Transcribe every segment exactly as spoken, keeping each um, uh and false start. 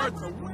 Arthur, where?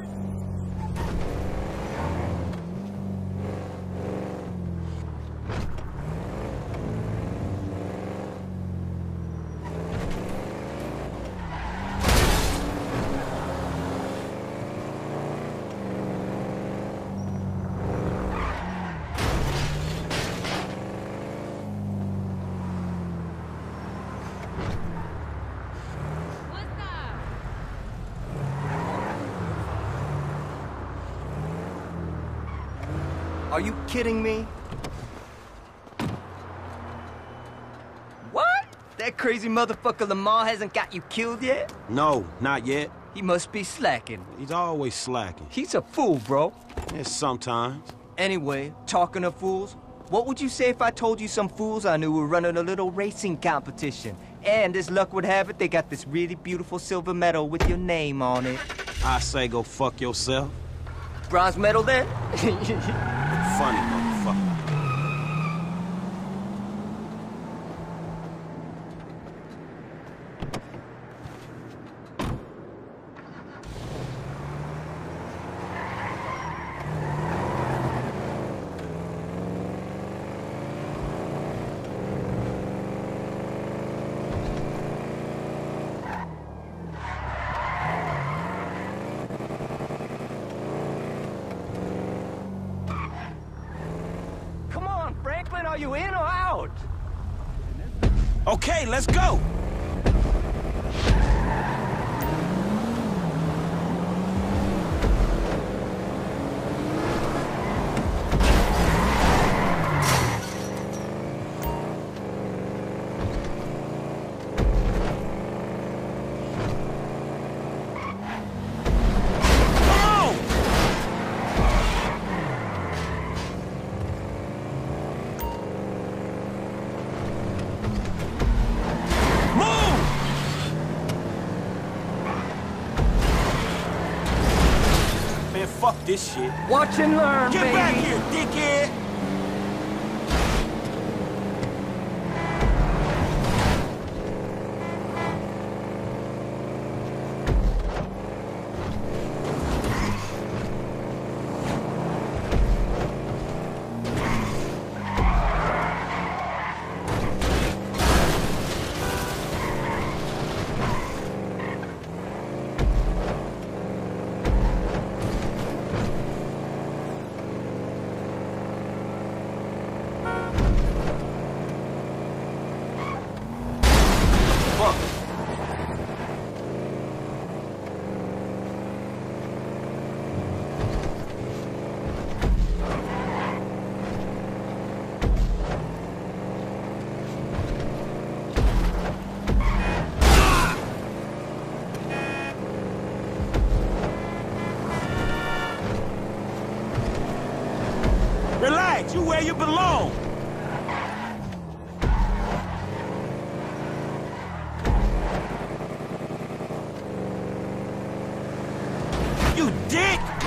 Are you kidding me? What? That crazy motherfucker Lamar hasn't got you killed yet? No, not yet. He must be slacking. He's always slacking. He's a fool, bro. Yes, sometimes. Anyway, talking of fools, what would you say if I told you some fools I knew were running a little racing competition? And as luck would have it, they got this really beautiful silver medal with your name on it. I say go fuck yourself. Bronze medal then? Funny motherfucker. Franklin, are you in or out? Okay, let's go! Fuck this shit. Watch and learn, Get baby. back here, dickhead! Relax, you where you belong. You dick!